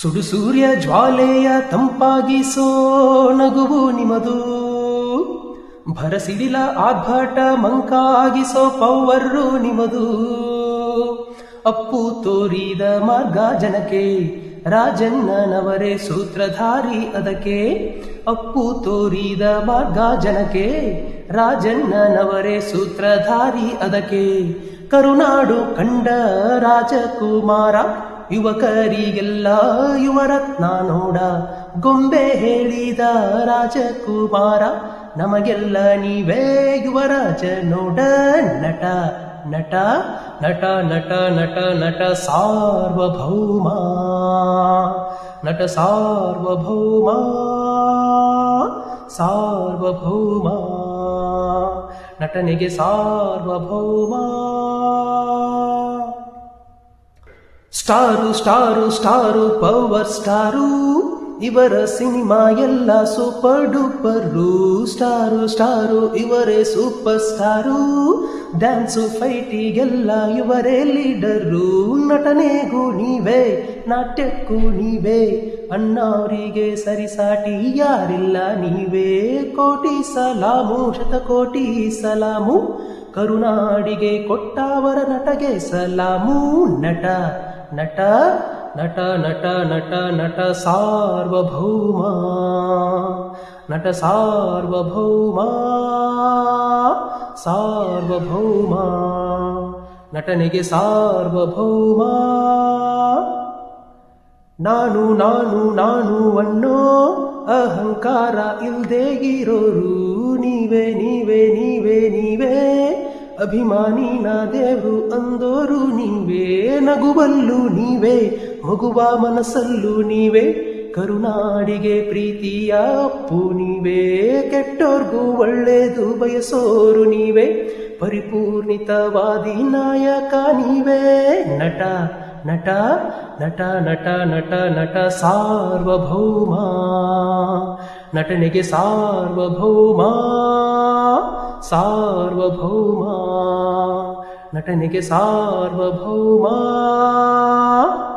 ಸುಡು ಸೂರ್ಯ ಜ್ವಾಲೆಯ ತಂಪಾಗಿಸೋ ನಗುವು ನಿಮದು, ಭರಸಿಡಿಲ ಆರ್ಭಟ ಮಂಕಾಗಿಸೋ ಪೌವರು ನಿಮದು. ಅಪ್ಪು ತೋರಿದ ಮಾರ್ಗ ಜನಕ್ಕೆ ರಾಜಣ್ಣನವರೇ ಸೂತ್ರಧಾರಿ ಅದಕ್ಕೆ. ಅಪ್ಪು ತೋರಿದ ಮಾರ್ಗ ಜನಕ್ಕೆ ರಾಜಣ್ಣನವರೇ ಸೂತ್ರಧಾರಿ ಅದಕ್ಕೆ. ಕರುನಾಡು ಕಂಡ ರಾಜಕುಮಾರ ಯುವಕರಿಗೆಲ್ಲ ಯುವರತ್ನ ನೋಡ. ಗೊಂಬೆ ಹೇಳಿದ ರಾಜಕುಮಾರ ನಮಗೆಲ್ಲ ನೀವೇ ಯುವರಾಜ ನೋಡ. ನಟ ನಟ ನಟ ನಟ ನಟ ನಟ ಸಾರ್ವಭೌಮ, ನಟ ಸಾರ್ವಭೌಮ, ಸಾರ್ವಭೌಮ, ನಟನೆಗೆ ಸಾರ್ವಭೌಮ. Star star star power star, ಇವರ ಸಿನಿಮಾ ಎಲ್ಲ ಸೂಪರ್ ಡೂಪರು. ಸ್ಟಾರು ಸ್ಟಾರು ಇವರೇ ಸೂಪರ್ ಸ್ಟಾರು, ಡ್ಯಾನ್ಸು ಫೈಟಿಗೆಲ್ಲ ಇವರೇ ಲೀಡರು. ನಟನೆಗೂ ನೀವೇ ನಾಟ್ಯಕ್ಕೂ ನೀವೇ, ಅಣ್ಣವರಿಗೆ ಸರಿಸಾಟಿ ಯಾರಿಲ್ಲ ನೀವೇ. ಕೋಟಿ ಸಲಾಮು ಶತಕೋಟಿ ಸಲಾಮು, ಕರುನಾಡಿಗೆ ಕೊಟ್ಟವರ ನಟಗೆ ಸಲಾಮು. ನಟ ನಟ ನಟ ನಟ ನಟ ನಟ ಸಾರ್ವಭೌಮ, ನಟ ಸಾರ್ವಭೌಮ, ಸಾರ್ವಭೌಮ, ನಟನೆಗೆ ಸಾರ್ವಭೌಮ. ನಾನು ನಾನು ನಾನು ಅನ್ನೋ ಅಹಂಕಾರ ಇಲ್ದೇ ಇರೋರು ನೀವೇ ನೀವೇ ನೀವೇ ನೀವೇ. ಅಭಿಮಾನಿನ ದೇವ್ರು ಅಂದೋರು ನೀವೇ, ನಗುವಲ್ಲೂ ನೀವೇ ಮಗುವ ಮನಸ್ಸಲ್ಲೂ ನೀವೇ. ಕರುನಾಡಿಗೆ ಪ್ರೀತಿಯ ಅಪ್ಪು ನೀವೇ, ಕೆಟ್ಟೋರ್ಗೂ ಒಳ್ಳೇದು ಬಯಸೋರು ನೀವೇ. ಪರಿಪೂರ್ಣಿತವಾದಿ ನಾಯಕ ನೀವೇ. ನಟ ನಟ ನಟ ನಟ ನಟ ನಟ ಸಾರ್ವಭೌಮ, ನಟನೆಗೆ ಸಾರ್ವಭೌಮ, ಸಾರ್ವಭೌಮ, ನಟನೆಗೆ ಸಾರ್ವಭೌಮ.